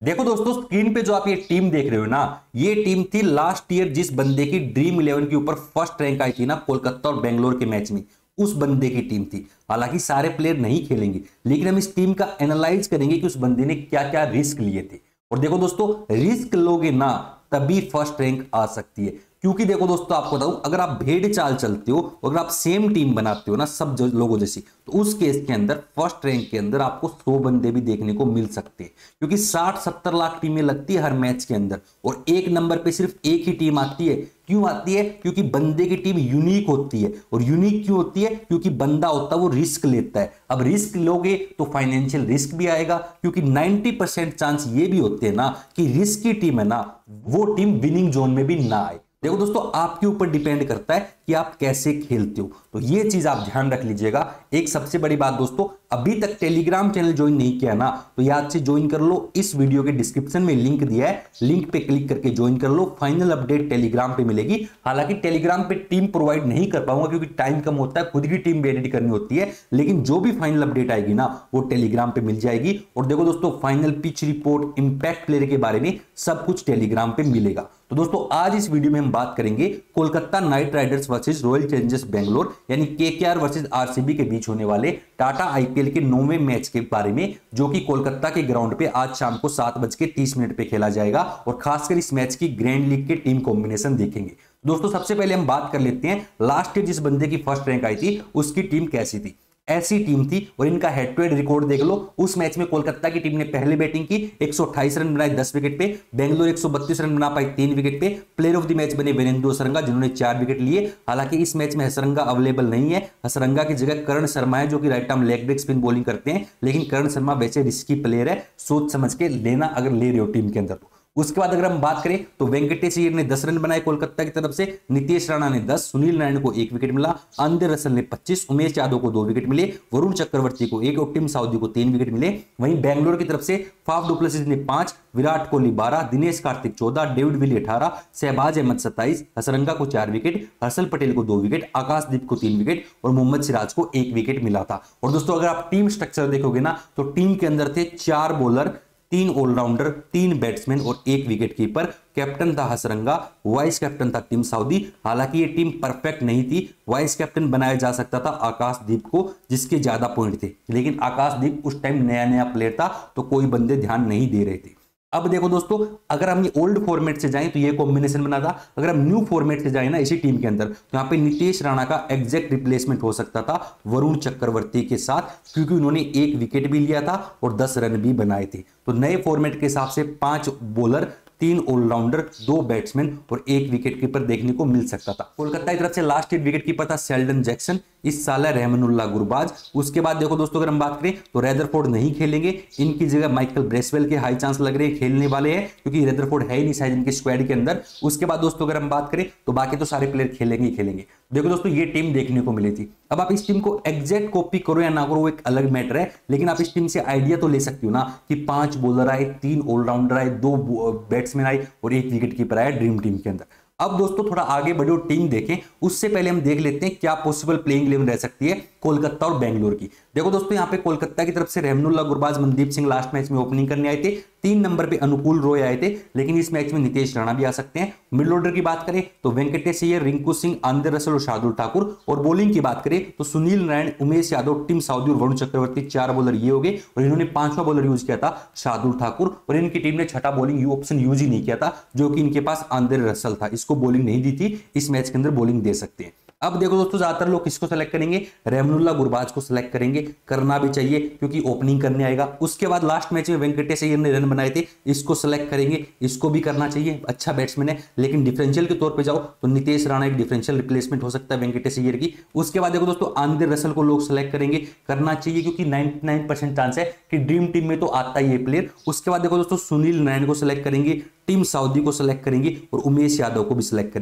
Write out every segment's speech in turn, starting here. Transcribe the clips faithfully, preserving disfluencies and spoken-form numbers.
देखो दोस्तों, स्क्रीन पे जो आप ये टीम देख रहे हो ना, ये टीम थी लास्ट ईयर जिस बंदे की ड्रीम इलेवन के ऊपर फर्स्ट रैंक आई थी ना कोलकाता और बेंगलोर के मैच में, उस बंदे की टीम थी। हालांकि सारे प्लेयर नहीं खेलेंगे, लेकिन हम इस टीम का एनालाइज करेंगे कि उस बंदे ने क्या क्या रिस्क लिए थे। और देखो दोस्तों, रिस्क लोगे ना तभी फर्स्ट रैंक आ सकती है। क्योंकि देखो दोस्तों, आपको बताऊं, अगर आप भेड़ चाल चलते हो, अगर आप सेम टीम बनाते हो ना सब लोगों जैसी, तो उस केस के अंदर फर्स्ट रैंक के अंदर आपको सौ बंदे भी देखने को मिल सकते हैं। क्योंकि साठ सत्तर लाख टीमें लगती है हर मैच के अंदर, और एक नंबर पे सिर्फ एक ही टीम आती है। क्यों आती है? क्योंकि बंदे की टीम यूनिक होती है। और यूनिक क्यों होती है? क्योंकि बंदा होता है वो रिस्क लेता है। अब रिस्क लोगे तो फाइनेंशियल रिस्क भी आएगा, क्योंकि नब्बे परसेंट चांस ये भी होते हैं ना कि रिस्क की टीम है ना, वो टीम विनिंग जोन में भी ना आए। देखो दोस्तों, आपके ऊपर डिपेंड करता है कि आप कैसे खेलते हो, तो ये चीज आप ध्यान रख लीजिएगा। एक सबसे बड़ी बात दोस्तों, अभी तक टेलीग्राम चैनल ज्वाइन नहीं किया ना, तो याद से ज्वाइन कर लो। इस वीडियो के डिस्क्रिप्शन में लिंक दिया है, लिंक पे क्लिक करके ज्वाइन कर लो। फाइनल अपडेट टेलीग्राम पे मिलेगी। हालांकि टेलीग्राम पे टीम प्रोवाइड नहीं कर पाऊंगा क्योंकि टाइम कम होता है, खुद की टीम भी एडिट करनी होती है। लेकिन जो भी फाइनल अपडेट आएगी ना, वो टेलीग्राम पे मिल जाएगी। और देखो दोस्तों, final pitch report, impact player के बारे में सब कुछ टेलीग्राम पे मिलेगा। तो दोस्तों, आज इस वीडियो में हम बात करेंगे Kolkata Knight Riders versus Royal Challengers Bangalore, यानी केकेआर वर्सेस आरसीबी के बीच होने वाले टाटा आईपीएल के नौवें मैच के बारे में, जो कि कोलकाता के ग्राउंड पे आज शाम को सात बज के तीस मिनट पे खेला जाएगा। और खासकर इस मैच की ग्रैंड लीग के टीम कॉम्बिनेशन देखेंगे। दोस्तों, सबसे पहले हम बात कर लेते हैं लास्ट ईयर जिस बंदे की फर्स्ट रैंक आई थी उसकी टीम कैसी थी। ऐसी टीम थी, और इनका हेड टू हेड रिकॉर्ड देख लो। उस मैच में कोलकाता की टीम ने पहले बैटिंग की, एक सौ अट्ठाईस रन बनाए दस विकेट पे। बेंगलोर एक सौ बत्तीस रन बना पाई तीन विकेट पे। प्लेयर ऑफ द मैच बने वीरेंद्र हसरंगा, जिन्होंने चार विकेट लिए। हालांकि इस मैच में हसरंगा अवेलेबल नहीं है। हसरंगा की जगह करण शर्मा है, जो कि right arm leg break spin bowling करते हैं। लेकिन करण शर्मा वैसे रिस्की प्लेयर है, सोच समझ के लेना अगर ले रहे हो टीम के अंदर तो। उसके बाद अगर हम बात करें तो वेंकटेश अय्यर ने दस रन बनाए कोलकाता की तरफ से, नितेश राणा ने दस, सुनील नारायण को एक विकेट मिला, आंद्रे रसल ने पच्चीस, उमेश यादव को दो विकेट मिले, वरुण चक्रवर्ती को एक और टिम साउदी को तीन विकेट मिले। वहीं बेंगलोर की तरफ से फाफ डु प्लेसिस ने पांच, विराट कोहली बारह, दिनेश कार्तिक चौदह, डेविड विली अठारह, शहबाज अहमद सत्ताईस, हसरंगा को चार विकेट, हर्षल पटेल को दो विकेट, आकाशदीप को तीन विकेट और मोहम्मद सिराज को एक विकेट मिला था। और दोस्तों, अगर आप टीम स्ट्रक्चर देखोगे ना, तो टीम के अंदर थे चार बॉलर, तीन ऑलराउंडर, तीन बैट्समैन और एक विकेट कीपर। कैप्टन था हसरंगा, वाइस कैप्टन था टिम साउदी। हालांकि ये टीम परफेक्ट नहीं थी, वाइस कैप्टन बनाया जा सकता था आकाशदीप को, जिसके ज्यादा पॉइंट थे। लेकिन आकाशदीप उस टाइम नया नया प्लेयर था, तो कोई बंदे ध्यान नहीं दे रहे थे। अब देखो दोस्तों, अगर हम ये ओल्ड फॉर्मेट से जाएं तो ये कॉम्बिनेशन बना था। अगर हम न्यू फॉर्मेट से जाएं ना इसी टीम के अंदर, तो यहाँ पे नितेश राणा का एग्जैक्ट रिप्लेसमेंट हो सकता था वरुण चक्रवर्ती के साथ, क्योंकि उन्होंने एक विकेट भी लिया था और दस रन भी बनाए थे। तो नए फॉर्मेट के हिसाब से पांच बॉलर, तीन ऑलराउंडर, दो बैट्समैन और एक विकेट कीपर देखने को मिल सकता था। कोलकाता की तरफ से लास्ट ईयर विकेट कीपर था शेल्डन जैक्सन, इस साल है रहमानुल्लाह गुरबाज। उसके बाद देखो दोस्तों, अगर हम बात करें तो रेदरफोर्ड नहीं खेलेंगे, इनकी जगह माइकल ब्रेसवेल के हाई चांस लग रहे हैं खेलने वाले हैं, क्योंकि रेदरफोर्ड है ही नहीं शायद इनके स्क्वाड के अंदर। उसके बाद दोस्तों, अगर हम बात करें तो बाकी तो सारे प्लेयर खेलेंगे ही खेलेंगे। देखो दोस्तों, ये टीम देखने को मिली थी। अब आप इस टीम को एग्जैक्ट कॉपी करो या ना करो वो एक अलग मैटर है, लेकिन आप इस टीम से आइडिया तो ले सकते हो ना कि पांच बॉलर आए, तीन ऑलराउंडर आए, दो बैट्समैन आए और एक विकेट कीपर आया ड्रीम टीम के अंदर। अब दोस्तों, थोड़ा आगे बढ़ो, टीम देखें, उससे पहले हम देख लेते हैं क्या पॉसिबल प्लेइंग इलेवन रह सकती है कोलकाता और बेंगलोर की। देखो दोस्तों, यहाँ पे कोलकाता की तरफ से रहमानुल्लाह गुरबाज, मनदीप सिंह लास्ट मैच में ओपनिंग करने आए थे। तीन नंबर पे अनुकूल रॉय आए थे, लेकिन इस मैच में नितेश राणा भी आ सकते हैं। मिडिल ऑर्डर की बात करें तो वेंकटेश अय्यर, रिंकू सिंह, आंद्रे रसल और शार्दुल ठाकुर। और बॉलिंग की बात करें तो Sunil Narine, Umesh Yadav, Tim Southee और वरुण चक्रवर्ती, चार बॉलर ये हो गए। और इन्होंने पांचवा बॉलर यूज किया था शार्दुल ठाकुर, और इनकी टीम ने छठा बॉलिंग ऑप्शन यूज ही नहीं किया था, जो कि इनके पास आंद्रे रसल था, इसको बॉलिंग नहीं दी थी। इस मैच के अंदर बॉलिंग दे सकते हैं। अब देखो दोस्तों, ज्यादातर लोग किसको सेलेक्ट करेंगे? रहमानुल्लाह गुरबाज को सेलेक्ट करेंगे, करना भी चाहिए क्योंकि ओपनिंग करने आएगा। उसके बाद लास्ट मैच में वेंकटेश अय्यर ने रन बनाए थे, इसको सेलेक्ट करेंगे, इसको भी करना चाहिए, अच्छा बैट्समैन है। लेकिन डिफरेंशियल के तौर पे जाओ तो नितेश राणा एक डिफरेंशियल रिप्लेसमेंट हो सकता है वेंकटेश अय्यर की। उसके बाद देखो दोस्तों, आंद्रे रसल को लोग सेलेक्ट करेंगे, करना चाहिए, क्योंकि निन्यानवे परसेंट चांस है कि ड्रीम टीम में तो आता ही है प्लेयर। उसके बाद देखो दोस्तों, सुनील नारायण को सेलेक्ट करेंगे, टिम साउदी को सेलेक्ट करेंगे और उमेश यादव को भी सिलेक्ट करेंगे।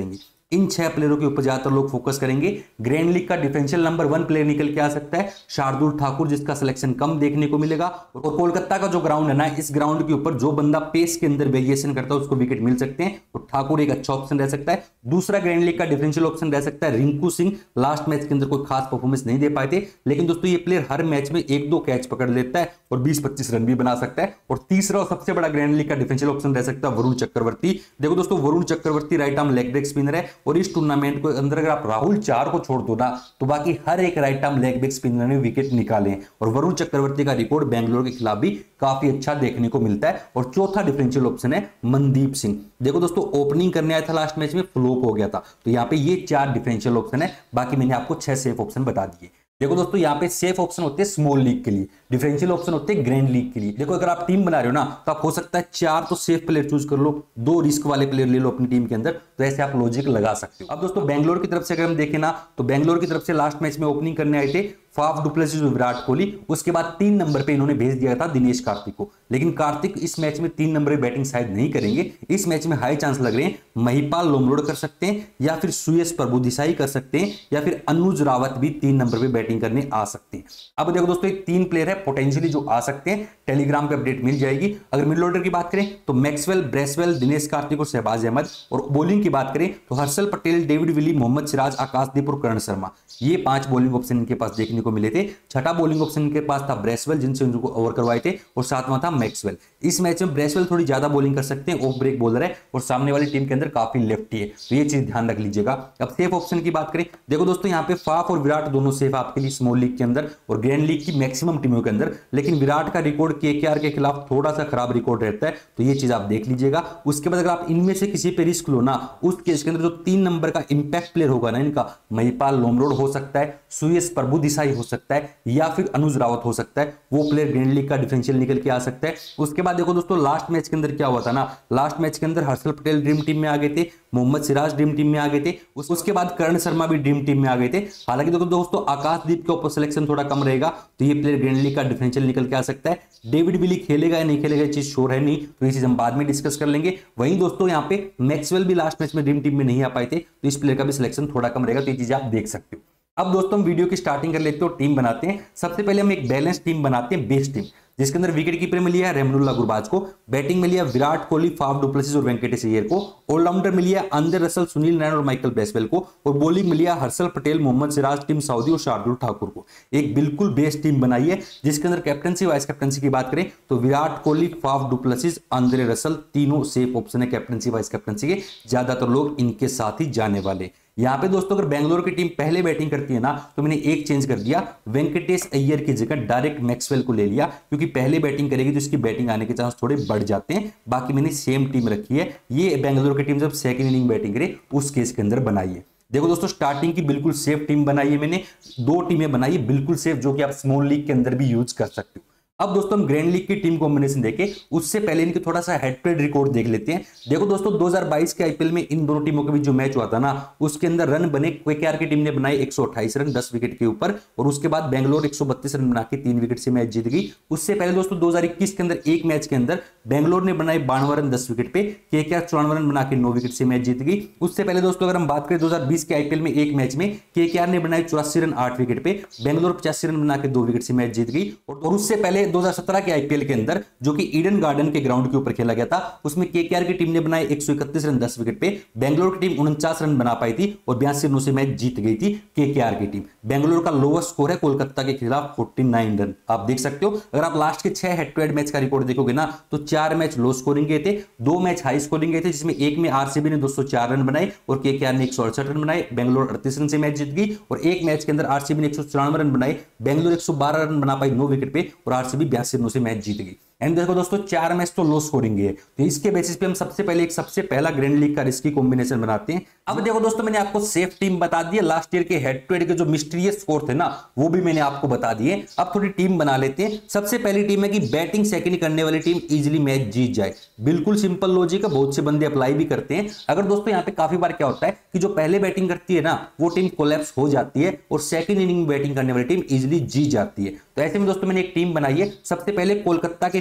इन छह प्लेयरों के ऊपर ज्यादातर लोग फोकस करेंगे। ग्रैंड लीग का डिफरेंशियल नंबर वन प्लेयर निकल के आ सकता है शार्दुल ठाकुर, जिसका सिलेक्शन कम देखने को मिलेगा। और कोलकाता का जो ग्राउंड है ना, इस ग्राउंड के ऊपर जो बंदा पेस के अंदर वेरिएशन करता है उसको विकेट मिल सकते हैं, तो ठाकुर एक अच्छा ऑप्शन रह सकता है। दूसरा ग्रैंड लीग का डिफरेंशियल ऑप्शन रह सकता है रिंकू सिंह। लास्ट मैच के अंदर कोई खास परफॉर्मेंस नहीं दे पाए थे, लेकिन दोस्तों ये प्लेयर हर मैच में एक दो कैच पकड़ लेता है और बीस पच्चीस रन भी बना सकता है। और तीसरा और सबसे बड़ा ग्रैंड लीग का डिफरेंशियल ऑप्शन रह सकता है वरुण चक्रवर्ती। देखो दोस्तों, Varun Chakravarthy right arm leg break spinner है और इस टूर्नामेंट के अंदर अगर आप राहुल चार को छोड़ दो ना, तो बाकी हर एक right arm leg break spinner ने विकेट निकाले। और वरुण चक्रवर्ती का रिकॉर्ड बेंगलोर के खिलाफ भी काफी अच्छा देखने को मिलता है। और चौथा डिफरेंशियल ऑप्शन है मनदीप सिंह। देखो दोस्तों, ओपनिंग करने आया था लास्ट मैच में, फ्लॉप हो गया था, तो यहां पे ये चार डिफरेंशियल ऑप्शन है। बाकी मैंने आपको छह सेफ ऑप्शन बता दिए। देखो दोस्तों, यहाँ पे सेफ ऑप्शन होते हैं स्मॉल लीग के लिए, डिफरेंशियल ऑप्शन होते हैं ग्रैंड लीग के लिए। देखो अगर आप टीम बना रहे हो ना, तो आप हो सकता है चार तो सेफ प्लेयर चूज कर लो, दो रिस्क वाले प्लेयर ले लो अपनी टीम के अंदर, तो ऐसे आप लॉजिक लगा सकते हो। अब दोस्तों बेंगलोर की तरफ से अगर हम देखें ना, तो बेंगलोर की तरफ से लास्ट मैच में ओपनिंग करने आए थे फाफ डु प्लेसिस और विराट कोहली। उसके बाद तीन नंबर पे इन्होंने भेज दिया था दिनेश कार्तिक को, लेकिन कार्तिक इस मैच में तीन नंबर पे बैटिंग शायद नहीं करेंगे। इस मैच में हाई चांस लग रहे हैं महिपाल लोमरोड कर सकते हैं, या फिर सुयश प्रभुदेसाई कर सकते हैं, या फिर अनुज रावत भी तीन नंबर पे बैटिंग करने आ सकते हैं। अब देखो दोस्तों, एक तीन प्लेयर है पोटेंशियली जो आ सकते हैं, टेलीग्राम पे अपडेट मिल जाएगी। अगर मिडिल ऑर्डर की बात करें तो मैक्सवेल, ब्रेसवेल, दिनेश कार्तिक और शहबाज अहमद। और बॉलिंग की बात करें तो हर्षल पटेल, डेविड विली, मोहम्मद सिराज, आकाशदीप और करण शर्मा, ये पांच बॉलिंग ऑप्शन इनके पास देखने को मिले थे। छठा बॉलिंग ऑप्शन इनके पास था ब्रेसवेल, जिनसे उनको ओवर करवाए थे, और सातवां था मैक्सवेल। इस मैच में ब्रेसवेल थोड़ी ज्यादा बॉलिंग कर सकते हैं, ऑफ ब्रेक बॉलर है और सामने वाली टीम के अंदर काफी लेफ्टी है, तो ये चीज ध्यान रख लीजिएगा। अब सेफ ऑप्शन की बात करें, देखो दोस्तों यहाँ पे फाफ और विराट दोनों सेफ आपके लिए स्मॉल लीग के अंदर और ग्रैंड लीग की मैक्सिमम टीमों के अंदर, लेकिन विराट का रिकॉर्ड केकेआर के खिलाफ थोड़ा सा खराब रिकॉर्ड रहता है, तो ये चीज आप देख लीजिएगा। उसके बाद अगर आप इनमें से किसी पे रिस्क लो ना, उस केस के अंदर जो तीन नंबर का इंपैक्ट प्लेयर होगा ना इनका, महिपाल लोमरोड हो सकता है, सुयश प्रभुदेसाई हो सकता है, या फिर अनुज रावत हो सकता है। वो प्लेयर ग्रैंड लीग का डिफरेंशियल निकल के आ सकता है। उसके बाद देखो दोस्तों, लास्ट मैच के अंदर क्या हुआ था ना, लास्ट मैच के अंदर हर्षल पटेल ड्रीम टीम में आ गए थे, मोहम्मद सिराज ड्रीम टीम में आ गए थे, उस, उसके बाद करण शर्मा भी ड्रीम टीम में आ गए थे। हालांकि देखो दोस्तों, आकाशदीप के ऊपर सिलेक्शन थोड़ा कम रहेगा, तो ये प्लेयर ग्रैंड लीग का डिफरेंशियल निकल के आ सकता है। डेविड विली खेलेगा या नहीं खेलेगा, ये चीज श्योर है नहीं, तो ये चीज हम बाद में डिस्कस कर लेंगे। वहीं दोस्तों यहाँ पे मैक्सवेल भी लास्ट मैच में ड्रीम टीम में नहीं आ पाए थे, तो इस प्लेयर का भी सिलेक्शन थोड़ा कम रहेगा, तो ये चीज आप देख सकते हो। अब दोस्तों हम वीडियो की स्टार्टिंग कर लेते हो, टीम बनाते हैं। सबसे पहले हम एक बैलेंस टीम बनाते हैं, बेस्ट टीम, जिसके अंदर विकेट कीपर में लिया रहमानुल्लाह गुरबाज को, बैटिंग में लिया Virat Kohli, Faf du Plessis और वेंकटेश अय्यर को, ऑलराउंडर में लिया अंदर रसल, सुनील नारायण और माइकल ब्रेसवेल को, और बॉलिंग में लिया हर्षल पटेल, मोहम्मद सिराज, टीम साउदी और शार्दुल ठाकुर को। एक बिल्कुल बेस्ट टीम बनाई है, जिसके अंदर कैप्टनसी वाइस कैप्टनसी की बात करें तो Virat Kohli, Faf du Plessis, Andre Russell, तीनों सेफ ऑप्शन है कैप्टनसी वाइस कैप्टनसी के, ज्यादातर लोग इनके साथ ही जाने वाले। यहां पे दोस्तों अगर बेंगलोर की टीम पहले बैटिंग करती है ना, तो मैंने एक चेंज कर दिया, वेंकटेश अय्यर की जगह डायरेक्ट मैक्सवेल को ले लिया, क्योंकि पहले बैटिंग करेगी तो इसकी बैटिंग आने के चांस थोड़े बढ़ जाते हैं। बाकी मैंने सेम टीम रखी है, ये बेंगलोर की टीम जब सेकंड इनिंग बैटिंग करे उस केस के अंदर बनाई है। देखो दोस्तों, स्टार्टिंग की बिल्कुल सेफ टीम बनाई है मैंने, दो टीमें बनाई है बिल्कुल सेफ, जो कि आप स्मॉल लीग के अंदर भी यूज कर सकते हो। अब दोस्तों हम ग्रैंड लीग की टीम कॉम्बिनेशन देखें, उससे पहले इनके थोड़ा सा हेड टू हेड रिकॉर्ड देख लेते हैं। देखो दोस्तों, दो हज़ार बाईस के आईपीएल में इन दोनों टीमों के बीच जो मैच हुआ था ना, उसके अंदर रन बने, केकेआर की टीम ने बनाए एक सौ अट्ठाईस रन दस विकेट के ऊपर, और उसके बाद बेंगलोर एक सौ बत्तीस रन बना के तीन विकेट से मैच जीत गई। उससे पहले दोस्तों दो हज़ार इक्कीस के अंदर एक मैच के अंदर बेंगलोर ने बनाए बानवे रन दस विकेट पे, केकेआर चौरानवे रन बना के नौ विकेट से मैच जीत गई। उससे पहले दोस्तों अगर हम बात करें दो हज़ार बीस के आईपीएल में एक मैच में केकेआर ने बनाए चौरासी रन आठ विकेट पे, बेंगलोर पचासी रन बना के दो विकेट से मैच जीत गई। और उससे पहले दो हज़ार सत्रह के आईपीएल के अंदर, जो कि ईडन गार्डन के ग्राउंड के ऊपर खेला गया था, उसमें केकेआर की टीम ने बनाए एक सौ इकतीस रन दस विकेट पे, बेंगलोर की टीम उनचास रन बना पाई थी और बयासी रनों से मैच जीत गई थी केकेआर की टीम। बेंगलोर का लोवेस्ट स्कोर है कोलकाता के खिलाफ उनचास रन, आप देख सकते हो। अगर आप लास्ट के छह हेड टू हेड मैच का रिकॉर्ड देखोगे ना, तो चार मैच लो स्कोरिंग गए थे, दो मैच हाई स्कोरिंग गए थे, जिसमें एक में आरसीबी ने दो सौ चार रन बनाए और केकेआर ने एक सौ अड़सठ रन बनाए, बेंगलोर अड़तीस रन से मैच जीत गई। और एक मैच के अंदर आरसीबी ने एक सौ चौरानवे रन बनाए, बेंगलोर एक सौ बारह रन बना पाई नौ विकेट पे, और आरसीबी बयासी रनों से मैच जीत गई। एंड देखो दोस्तों, चार मैच तो लो स्कोरिंग है, तो इसके बेसिस पे हम सबसे पहले एक सबसे पहला ग्रैंड लीग का रिस्की कॉम्बिनेशन बनाते हैं। अब देखो दोस्तों, मैंने आपको सेफ टीम बता दी है, लास्ट ईयर के हेड टू हेड के जो मिस्टीरियस स्कोर थे ना, वो भी मैंने आपको बता दिए। अब थोड़ी टीम बना लेते हैं। सबसे पहली टीम है कि बैटिंग सेकंड करने वाली टीम इजीली मैच जीत जाए। बिल्कुल सिंपल लॉजिक है, बहुत से बंदे अप्लाई भी करते हैं। अगर दोस्तों यहाँ पे काफी बार क्या होता है कि जो पहले बैटिंग करती है ना, वो टीम कोलैप्स हो जाती है और सेकंड इनिंग में बैटिंग करने वाली टीम इजीली जीत जाती है। तो ऐसे में दोस्तों मैंने एक टीम बनाई है। सबसे पहले कोलकाता के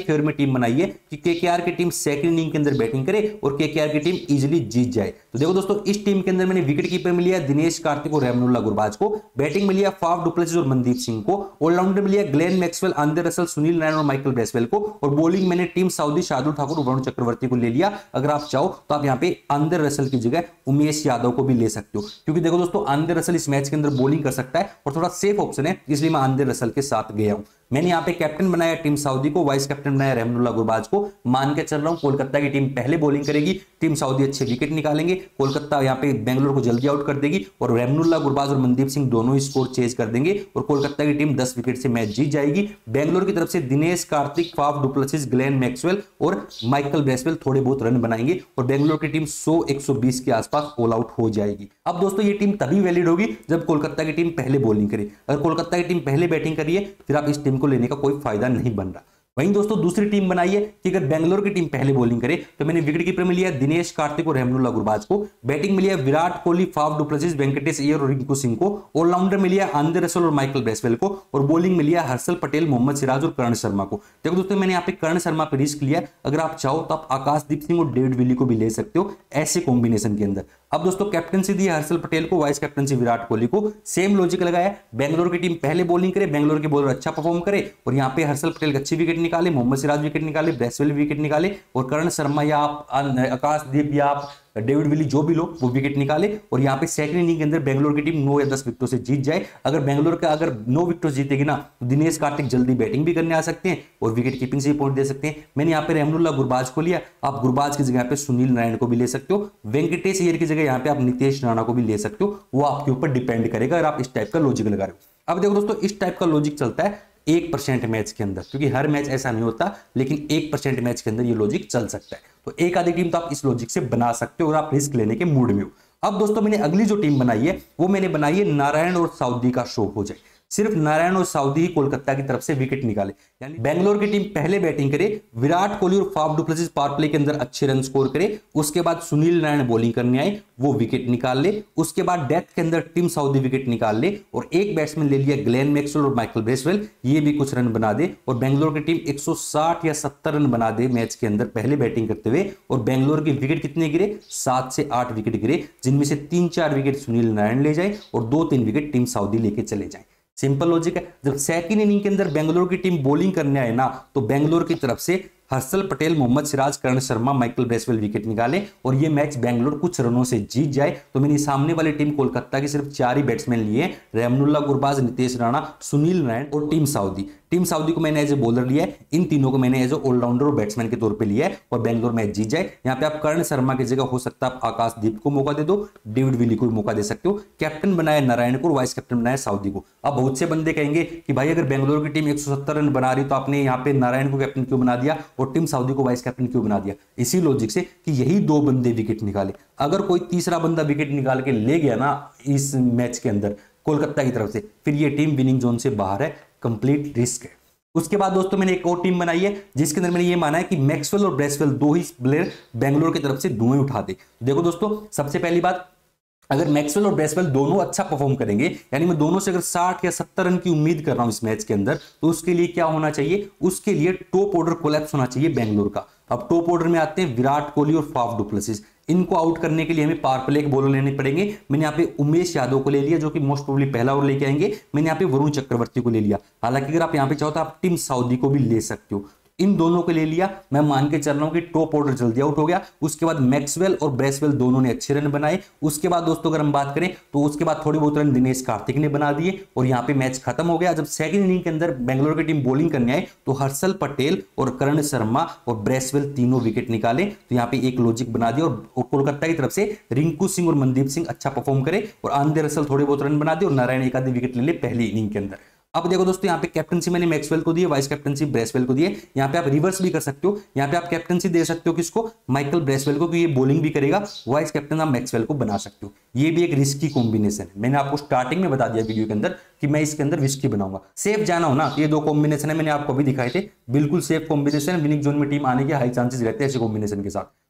फेवर में टीम बनाई है कि केकेआर की टीम सेकंड इनिंग के अंदर बैटिंग करे और केकेआर की टीम इजीली जीत जाए। तो देखो दोस्तों, इस टीम के अंदर मैंने विकेट कीपर में लिया दिनेश कार्तिक और रहमानुल्लाह गुरबाज को, बैटिंग में लिया फाफ डु प्लेसिस और मनदीप सिंह को, ऑलराउंडर में लिया Glenn Maxwell, Andre Russell, Sunil Narine और माइकल ब्रेसवेल को, और बॉलिंग मैंने टीम साउदी शार्दुल ठाकुर, वरुण चक्रवर्ती को ले लिया। अगर आप चाहो तो आप यहाँ पे आंद्रे रसल की जगह उमेश यादव को भी ले सकते हो, क्योंकि देखो दोस्तों आंद्रे रसल इस मैच के अंदर बॉलिंग कर सकता है और थोड़ा सेफ ऑप्शन है, इसलिए मैं आंद्रे रसल के साथ गया हूं। मैंने यहाँ पे कैप्टन बनाया टीम सऊदी को, वाइस कैप्टन बनाया रहमानुल्लाह गुरबाज को। मान के चल रहा हूं कोलकाता की टीम पहले बॉलिंग करेगी, टीम सऊदी अच्छे विकेट निकालेंगे, कोलकाता यहाँ पे बेंगलोर को जल्दी आउट कर देगी और रहमानुल्लाह गुरबाज और मनदीप सिंह दोनों ही स्कोर चेज कर देंगे और कोलकाता की टीम दस विकेट से मैच जीत जाएगी। बेंगलोर की तरफ से Dinesh Karthik, Faf du Plessis, Glenn Maxwell और माइकल ब्रेसवेल थोड़े बहुत रन बनाएंगे और बेंगलोर की टीम सौ एक सौ बीस के आसपास ऑल आउट हो जाएगी। अब दोस्तों ये टीम तभी वैलिड होगी जब कोलकाता की टीम पहले बॉलिंग करे। अगर कोलकाता की टीम पहले बैटिंग करिए फिर आप इस टीम को लेने का कोई फायदा नहीं बन रहा। वहीं दोस्तों दूसरी टीम बनाई है कि अगर बेंगलोर की टीम पहले बॉलिंग करे तो मैंने विकेट कीपर में लिया दिनेश कार्तिक और रहमानुल्लाह गुरबाज को, बैटिंग में लिया Virat Kohli, Faf du Plessis, Venkatesh Iyer और रिंकू सिंह को, ऑलराउंडर में लिया आंद्रे रसल और माइकल ब्रेसवेल को और बॉलिंग में लिया हर्षल पटेल, मोहम्मद सिराज और कर्ण शर्मा को। देखो दोस्तों मैंने यहाँ पे कर्ण शर्मा पे रिस्क लिया, अगर आप चाहो तो आप आकाशदीप सिंह और डेविड विली को भी ले सकते हो ऐसे कॉम्बिनेशन के अंदर। अब दोस्तों कैप्टनसी दी हर्षल पटेल को, वाइस कैप्टनसी विराट कोहली को, सेम लॉजिक लगाया, बेंगलोर की टीम पहले बॉलिंग करे, बेंगलोर के बॉलर अच्छा परफॉर्म करे और यहाँ पे हर्षल पटेल अच्छी विकेट निकाले, मोहम्मद सिराज विकेट निकाले, ब्रेसवेल विकेट निकाले और कर्ण शर्मा या आप आकाशदीप या आप डेविड विली जो भी लो वो विकेट निकाले और यहाँ पे सेकंड इनिंग के अंदर बेंगलोर की टीम नौ या दस विकेटों से जीत जाए। अगर बेंगलोर का अगर नौ विकेटों जीतेगी ना तो दिनेश कार्तिक जल्दी बैटिंग भी करने आ सकते हैं और विकेट कीपिंग से पॉइंट दे सकते हैं। मैंने यहाँ पे रहमानुल्लाह गुरबाज को लिया, आप गुरबाज की जगह पे सुनील नारायण को भी ले सकते हो, वेंकटेश अय्यर की जगह यहाँ पे आप नितेश राणा को भी ले सकते हो, वो आपके ऊपर डिपेंड करेगा अगर आप इस टाइप का लॉजिक लगा रहे हो। अब देखो दोस्तों इस टाइप का लॉजिक चलता है एक परसेंट मैच के अंदर, क्योंकि हर मैच ऐसा नहीं होता, लेकिन एक परसेंट मैच के अंदर ये लॉजिक चल सकता है। तो एक आधी टीम तो आप इस लॉजिक से बना सकते हो और आप रिस्क लेने के मूड में हो। अब दोस्तों मैंने अगली जो टीम बनाई है वो मैंने बनाई है नारायण और सऊदी का शो हो जाए, सिर्फ नारायण और सऊदी ही कोलकाता की तरफ से विकेट निकाले, यानी बेंगलोर की टीम पहले बैटिंग करे, विराट कोहली और Faf du Plessis power play के अंदर अच्छे रन स्कोर करे, उसके बाद सुनील नारायण बॉलिंग करने आए वो विकेट निकाल ले, उसके बाद डेथ के अंदर टीम सऊदी विकेट निकाल ले और एक बैट्समैन ले लिया ग्लेन मैक्सवेल और माइकल ब्रेसवेल, ये भी कुछ रन बना दे और बेंगलोर की टीम एक सौ साठ या सत्तर रन बना दे मैच के अंदर पहले बैटिंग करते हुए और बेंगलोर के विकेट कितने गिरे, सात से आठ विकेट गिरे, जिनमें से तीन चार विकेट सुनील नारायण ले जाए और दो तीन विकेट टीम सऊदी लेके चले जाए। सिंपल लॉजिक है। जब सेकंड इनिंग के अंदर बेंगलोर की टीम बॉलिंग करने आए ना तो बेंगलोर की तरफ से Harshal Patel, Mohammed Siraj, Karn Sharma, Michael Bracewell wicket निकाले और ये मैच बेंगलोर कुछ रनों से जीत जाए। तो मैंने सामने वाली टीम कोलकाता की सिर्फ चार ही बैट्समैन लिए, रहमानुल्लाह गुरबाज, नितेश राणा, सुनील नारायण और टीम सऊदी। टीम सऊदी को मैंने एज ए बॉलर लिया है, इन तीनों को मैंने एज ए ऑलराउंडर और बैट्समैन के तौर पे लिया है और बेंगलोर मैच जीत जाए। यहाँ पे आप कर्ण शर्मा की जगह हो सकता है आप आकाशदीप को मौका दे दो, डेविड विली को मौका दे सकते हो। कैप्टन बनाया नारायण को और वाइस कैप्टन बनाया सऊदी को। अब बहुत से बंदे कहेंगे कि भाई अगर बेंगलोर की टीम एक सौ सत्तर रन बना रही तो आपने यहाँ पे नारायण को कैप्टन क्यों बना दिया और टीम सऊदी को वाइस कैप्टन क्यों बना दिया? इसी लॉजिक से कि यही दो बंदे विकेट निकाले, अगर कोई तीसरा बंदा विकेट निकाल के ले गया ना इस मैच के अंदर कोलकाता की तरफ से, फिर ये टीम विनिंग जोन से बाहर है, कंप्लीट रिस्क है। उसके बाद दोस्तों मैंने एक और टीम बनाई है जिसके अंदर मैंने ये माना है कि मैक्सवेल और ब्रेसवेल दो ही प्लेयर बेंगलोर की तरफ से धुएं उठा दे। देखो दोस्तों सबसे पहली बात, अगर मैक्सवेल और ब्रेसवेल दोनों अच्छा परफॉर्म करेंगे, यानी मैं दोनों से अगर साठ या सत्तर रन की उम्मीद कर रहा हूं इस मैच के अंदर, तो उसके लिए क्या होना चाहिए, उसके लिए टॉप ऑर्डर कोलैप्स होना चाहिए बेंगलोर का। अब टॉप ऑर्डर में आते हैं विराट कोहली और फाफ डु प्लेसिस, इनको आउट करने के लिए हमें पावर प्ले के बॉलर लेने पड़ेंगे। मैंने यहाँ पे उमेश यादव को ले लिया जो कि मोस्ट प्रोबेबली पहला ओवर लेके आएंगे। मैंने यहाँ पे वरुण चक्रवर्ती को ले लिया, हालांकि अगर आप यहाँ पे चाहो तो आप टीम सऊदी को भी ले सकते हो। इन दोनों को ले लिया, मैं मान के चल रहा हूं कि टॉप ऑर्डर जल्दी आउट हो गया। उसके बाद मैक्सवेल और ब्रेसवेल दोनों ने अच्छे रन बनाए। उसके बाद दोस्तों अगर हम बात करें तो उसके बाद थोड़ी बहुत रन दिनेश कार्तिक ने बना दिए और यहाँ पे मैच खत्म हो गया। जब सेकंड इनिंग के अंदर बेंगलोर की टीम बॉलिंग करने आए तो हर्षल पटेल और कर्ण शर्मा और ब्रेसवेल तीनों विकेट निकाले। तो यहाँ पे एक लॉजिक बना दिया और कोलकाता की तरफ से रिंकू सिंह और मनदीप सिंह अच्छा परफॉर्म करे और आंद्रे रसल थोड़े बहुत रन बना दे और नारायण एक आधी विकेट ले ले पहली इनिंग के अंदर। अब देखो दोस्तों यहाँ पे कैप्टनसी मैंने मैक्सवेल को दी है, वाइस कैप्टनसी ब्रेसवेल को दी है। यहाँ पे आप रिवर्स भी कर सकते हो, यहाँ पे आप कैप्टनसी दे सकते हो किसको, माइकल ब्रेसवेल को, कि ये बॉलिंग भी करेगा, वाइस कैप्टन आप मैक्सवेल को बना सकते हो। ये भी एक रिस्की कॉम्बिनेशन है, मैंने आपको स्टार्टिंग में बता दिया वीडियो के अंदर कि मैं इसके अंदर रिस्की बनाऊंगा। सेफ जाना हो ना, ये दो कॉम्बिनेशन है मैंने आपको अभी दिखाए थे, बिल्कुल सेफ कॉम्बिनेशन, विनिंग जोन में टीम आने के हाई चांसेस रहते हैं ऐसे कॉम्बिनेशन के साथ।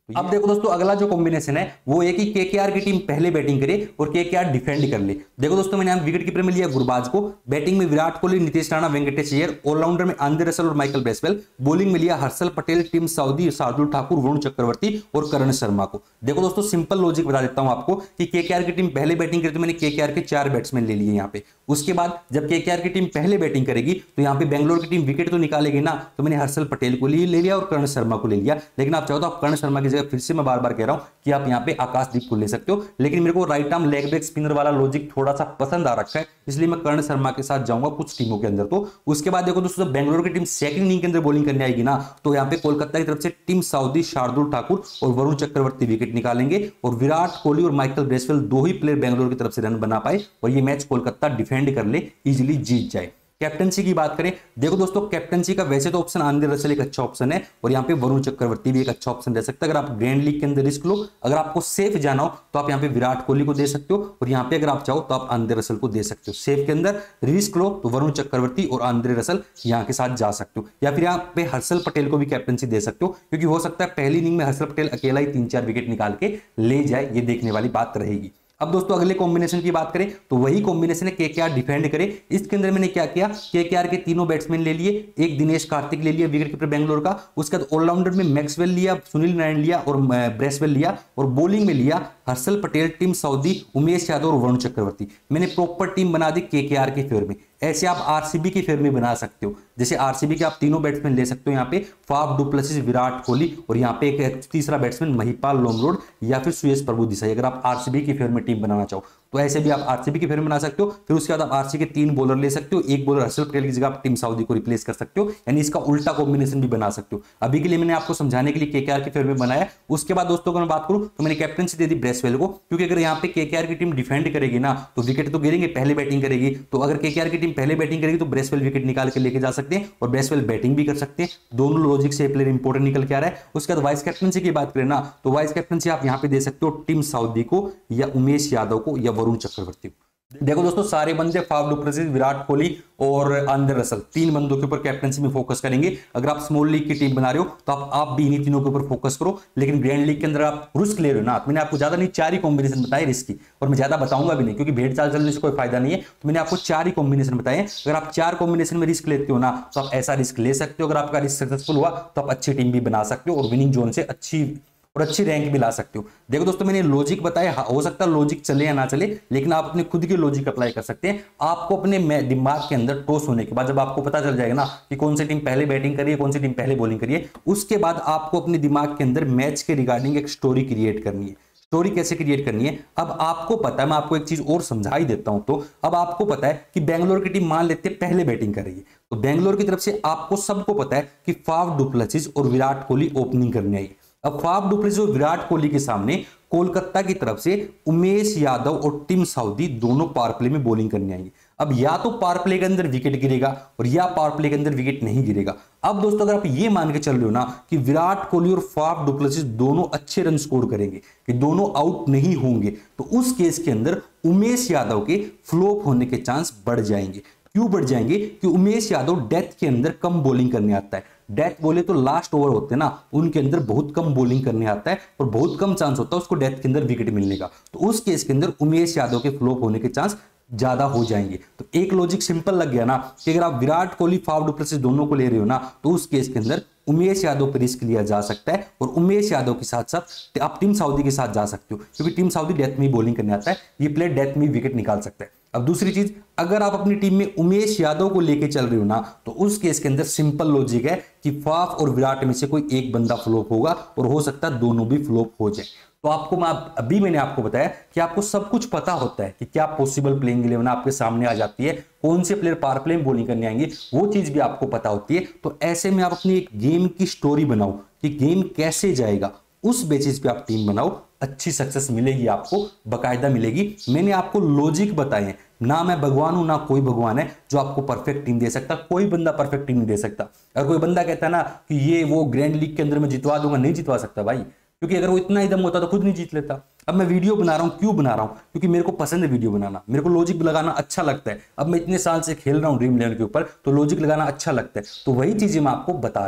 अब देखो दोस्तों, अगला जो कॉम्बिनेशन है वो है कि केकेआर की टीम पहले बैटिंग करे और केकेआर डिफेंड कर ले। देखो दोस्तों, मैंने यहाँ विकेट कीपर में लिया गुरबाज को, बैटिंग में विराट कोहली, नीतीश राणा, वेंकटेश अय्यर, ऑलराउंडर में आंद्रे रसल और माइकल ब्रेसवेल, बॉलिंग में लिया हर्षल पटेल, टिम साउदी, शार्दुल ठाकुर, वरुण चक्रवर्ती और करण शर्मा को। देखो दोस्तों, सिंपल लॉजिक बता देता हूं आपको कि केकेआर की टीम पहले बैटिंग करे तो मैंने केकेआर के चार बैट्समैन ले लिए यहाँ पे। उसके बाद जब केकेआर की टीम पहले बैटिंग करेगी तो यहाँ पे बेंगलोर की टीम विकेट तो निकालेगी ना, तो मैंने हर्षल पटेल को ले लिया और करण शर्मा को ले लिया। लेकिन आप चाहो तो आप करण शर्मा की जगह, फिर से मैं बार बार कह रहा हूं कि आप यहाँ पे आकाशदीप को ले सकते हो, लेकिन मेरे को right arm leg break spinner वाला लॉजिक थोड़ा सा पसंद आ रखा है, इसलिए मैं करण शर्मा के साथ जाऊंगा कुछ टीमों के अंदर। तो उसके बाद देखो दोस्तों, जब बेंगलोर की टीम सेकंड इनिंग के अंदर बॉलिंग करने आएगी ना, तो यहाँ पे कोलकाता की तरफ से टिम साउदी, शार्दुल ठाकुर और वरुण चक्रवर्ती विकेट निकालेंगे और विराट कोहली और माइकल ब्रेसवेल दो ही प्लेयर बेंगलोर की तरफ से रन बना पाए और ये मैच कोलकाता डिफेंड कर ले, इजीली जीत जाए। कैप्टनसी की बात करें, देखो दोस्तों, कैप्टनसी का वैसे तो ऑप्शन आंद्रे रसल एक अच्छा ऑप्शन है और यहाँ पे वरुण चक्रवर्ती भी एक अच्छा ऑप्शन रह सकता है। अगर आप ग्रैंड लीग के अंदर रिस्क लो, अगर आपको सेफ जाना हो तो आप यहाँ पे विराट कोहली को दे सकते हो और यहाँ पे अगर आप चाहो तो आप आंद्रे रसल को दे सकते हो। सेफ के अंदर रिस्क लो तो वरुण चक्रवर्ती और आंद्रे रसल यहाँ के साथ जा सकते हो, या फिर यहाँ पे हर्षल पटेल को भी कैप्टनसी दे सकते हो, क्योंकि हो सकता है पहली इनिंग में हर्षल पटेल अकेला ही तीन चार विकेट निकाल के ले जाए, ये देखने वाली बात रहेगी। अब दोस्तों, अगले कॉम्बिनेशन की बात करें तो वही कॉम्बिनेशन है केकेआर डिफेंड करे। इसके अंदर मैंने क्या किया, केकेआर के तीनों बैट्समैन ले लिए, एक दिनेश कार्तिक ले लिया विकेट कीपर बेंगलोर का, उसके बाद ऑलराउंडर में मैक्सवेल लिया, सुनील नारायण लिया और ब्रेसवेल लिया, और बॉलिंग में लिया हर्षल पटेल, टिम साउदी, उमेश यादव और वरुण चक्रवर्ती। मैंने प्रॉपर टीम बना दी केकेआर के फेवर में। ऐसे आप आरसीबी के फेवर में बना सकते हो, जैसे आरसीबी के आप तीनों बैट्समैन ले सकते हो यहाँ पे, Faf du Plessis, Virat Kohli और यहाँ पे एक तीसरा बैट्समैन महिपाल लोमरोड या फिर सुयश प्रभु देसाई। अगर आप आरसीबी के फेवर में टीम बनाना चाहो तो ऐसे भी आप आरसीबी के फेवर में बना सकते हो। फिर उसके बाद आप आरसीबी के तीन बॉलर ले सकते हो, एक बॉलर हर्षल पटेल की जगह आप टिम साउदी को रिप्लेस कर सकते हो, यानी इसका उल्टा कॉम्बिनेशन भी बना सकते हो। अभी के लिए मैंने आपको समझाने के लिए केकेआर के फेवर में बनाया। उसके बाद दोस्तों अगर मैं बात करूं तो मैंने कैप्टनसी दे दी ब्रेसवेल को, क्योंकि अगर यहाँ पे केकेआर की टीम डिफेंड करेगी ना तो विकेट तो गिरेंगे, पहले बैटिंग करेगी, तो अगर केकेआर की टीम पहले बैटिंग करेगी तो ब्रेसवेल विकेट निकाल के लेके जा सकते हैं और ब्रेसवेल बैटिंग भी कर सकते हैं। दोनों लॉजिक से प्लेयर इंपॉर्टेंट निकल के आ रहा है। उसके बाद वाइस कैप्टनसी की बात करें ना तो वाइस कैप्टनसी आप यहाँ पे दे सकते हो टिम साउदी को या उमेश यादव को या वरुण चक्रवर्ती को। देखो दोस्तों, सारे बंदे Faf du Plessis, Virat Kohli और आंद्रे रसल, तीन बंदों के ऊपर कैप्टनसी में फोकस करेंगे। अगर आप स्मॉल लीग की टीम बना रहे हो तो आप आप भी इन्हीं तीनों के ऊपर फोकस करो, लेकिन ग्रैंड लीग के अंदर आप रिस्क ले रहे हो ना, मैंने आपको ज्यादा नहीं चार ही कॉम्बिनेशन बताए रिस्क की, और मैं ज्यादा बताऊंगा भी नहीं क्योंकि भेड़ चाल चलने से कोई फायदा नहीं है। तो मैंने आपको चार ही कॉम्बिनेशन बताए। अगर आप चार कॉम्बिनेशन में रिस्क लेते हो ना तो आप ऐसा रिस्क ले सकते हो। अगर आपका रिस्क सक्सेसफुल हुआ तो आप अच्छी टीम भी बना सकते हो और विनिंग जोन से अच्छी और अच्छी रैंक भी ला सकते हो। देखो दोस्तों, मैंने लॉजिक बताया, हो सकता है लॉजिक चले या ना चले, लेकिन आप अपने खुद के लॉजिक अप्लाई कर सकते हैं। आपको अपने दिमाग के अंदर टॉस होने के बाद जब आपको पता चल जाएगा ना कि कौन सी टीम पहले बैटिंग करिए, कौन सी टीम पहले बॉलिंग करिए, उसके बाद आपको अपने दिमाग के अंदर मैच के रिगार्डिंग एक स्टोरी क्रिएट करनी है। स्टोरी कैसे क्रिएट करनी है, अब आपको पता है, मैं आपको एक चीज और समझा ही देता हूं। तो अब आपको पता है कि बेंगलोर की टीम मान लेते हैं पहले बैटिंग करेगी, तो बेंगलोर की तरफ से आपको सबको पता है कि फाफ डु प्लेसिस और विराट कोहली ओपनिंग करने आई। अब फाफ डु प्लेसिस और विराट कोहली के सामने कोलकाता की तरफ से उमेश यादव और टिम साउदी दोनों पावर प्ले में बॉलिंग करने आएंगे। अब या तो पावर प्ले के अंदर विकेट गिरेगा और या पावर प्ले के अंदर विकेट नहीं गिरेगा। अब दोस्तों, अगर आप ये मान के चल रहे हो ना कि विराट कोहली और फाफ डु प्लेसिस दोनों अच्छे रन स्कोर करेंगे, कि दोनों आउट नहीं होंगे, तो उस केस के अंदर उमेश यादव के फ्लॉप होने के चांस बढ़ जाएंगे। क्यों बढ़ जाएंगे? कि उमेश यादव डेथ के अंदर कम बॉलिंग करने आता है। डेथ बोले तो लास्ट ओवर होते हैं ना, उनके अंदर बहुत कम बॉलिंग करने आता है और बहुत कम चांस होता है उसको डेथ के अंदर विकेट मिलने का। तो उस केस के अंदर उमेश यादव के फ्लॉप होने के चांस ज्यादा हो जाएंगे। तो एक लॉजिक सिंपल लग गया ना कि अगर आप Virat Kohli, Faf du Plessis दोनों को ले रहे हो ना, तो उस केस के अंदर उमेश यादव पर रिस्क लिया जा सकता है और उमेश यादव के साथ साथ आप टिम साउदी के साथ जा सकते हो, क्योंकि टिम साउदी डेथ में बॉलिंग करने आता है, ये प्लेयर डेथ में विकेट निकाल सकता है। अब दूसरी चीज, अगर आप अपनी टीम में उमेश यादव को लेके चल रहे हो ना, तो उस केस के अंदर सिंपल लॉजिक है कि फाफ और विराट में से कोई एक बंदा फ्लॉप होगा और हो सकता है दोनों भी फ्लॉप हो जाए। तो आपको मैं अभी मैंने आपको बताया कि आपको सब कुछ पता होता है कि क्या पॉसिबल प्लेइंग इलेवन आपके सामने आ जाती है, कौन से प्लेयर पावर प्ले में बॉलिंग करने आएंगे, वो चीज भी आपको पता होती है। तो ऐसे में आप अपनी एक गेम की स्टोरी बनाओ कि गेम कैसे जाएगा, उस बेसिस पे आप टीम बनाओ, अच्छी सक्सेस मिलेगी, आपको बकायदा मिलेगी। मैंने आपको लॉजिक बताए हैं, ना मैं भगवान हूं ना कोई भगवान है जो आपको परफेक्ट टीम दे सकता। कोई बंदा परफेक्ट टीम नहीं दे सकता। अगर कोई बंदा कहता है ना कि ये वो ग्रैंड लीग के अंदर मैं जितवा दूंगा, नहीं जितवा सकता भाई, क्योंकि अगर वो इतना ही दम होता तो खुद नहीं जीत लेता। अब मैं वीडियो बना रहा हूं, क्यों बना रहा हूं? क्योंकि मेरे को पसंद है वीडियो बनाना, मेरे को लॉजिक लगाना अच्छा लगता है। अब मैं इतने साल से खेल रहा हूं ड्रीम इलेवन के ऊपर, तो लॉजिक लगाना अच्छा लगता है, तो वही चीजें मैं आपको बता रहा हूं।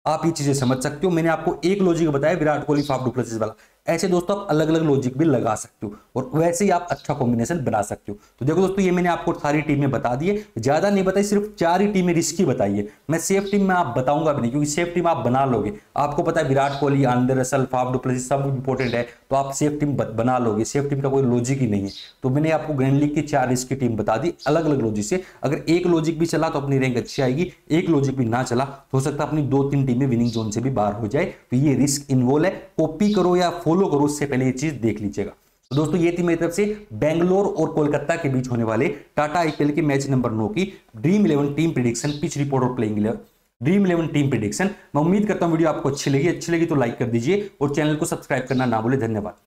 आप ये चीजें समझ सकते हो। मैंने आपको एक लॉजिक बताया विराट कोहली फाफ डुप्लेसिस वाला, ऐसे दोस्तों आप अलग अलग लॉजिक भी लगा सकते हो और वैसे ही आप अच्छा कॉम्बिनेशन बना सकते हो। तो देखो दोस्तों, ये मैंने आपको सारी टीमें बता दी है, ज्यादा नहीं बताई, सिर्फ चार ही टीमें रिस्की बताई है। मैं सेफ टीम में आप बताऊंगा भी नहीं, क्योंकि सेफ टीम आप बना लोगे, आपको पता है Virat Kohli, Andre Russell, Faf du Plessis सब इंपॉर्टेंट है, तो आप सेफ टीम बना लोगे। सेफ टीम का कोई लॉजिक ही नहीं है। तो मैंने आपको ग्रैंड लीग की चार रिस्की टीम बता दी अलग अलग लॉजिक से। अगर एक लॉजिक भी चला तो अपनी रैंक अच्छी आएगी, एक लॉजिक भी ना चला तो हो सकता है अपनी दो तीन टीमें विनिंग जोन से भी बाहर हो जाए। तो ये रिस्क इन्वॉल्व है, कॉपी करो या फॉलो करो उससे पहले ये चीज देख लीजिएगा। तो दोस्तों ये थी मेरी तरफ से बेंगलोर और कोलकाता के बीच होने वाले टाटा आईपीएल के मैच नंबर नौ की Dream Eleven team prediction, pitch report और playing eleven Dream Eleven team prediction. मैं उम्मीद करता हूं वीडियो आपको अच्छी लगी, अच्छी लगी तो लाइक कर दीजिए और चैनल को सब्सक्राइब करना ना भूले। धन्यवाद।